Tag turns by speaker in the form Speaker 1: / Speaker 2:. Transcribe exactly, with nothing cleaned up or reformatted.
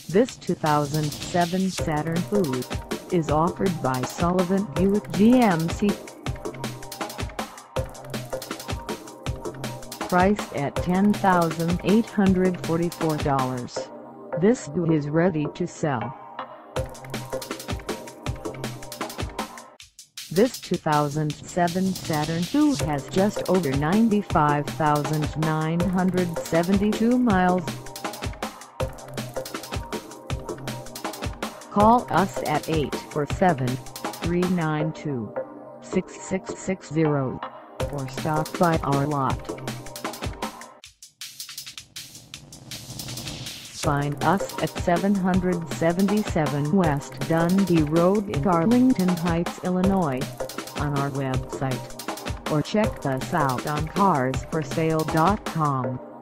Speaker 1: This two thousand seven Saturn V U E is offered by Sullivan Buick G M C. Priced at ten thousand eight hundred forty-four dollars, this V U E is ready to sell. This two thousand seven Saturn V U E has just over ninety-five thousand nine hundred seventy-two miles. Call us at eight four seven, three nine two, six six six zero or stop by our lot. Find us at seven seventy-seven West Dundee Road in Arlington Heights, Illinois, on our website, or check us out on cars for sale dot com.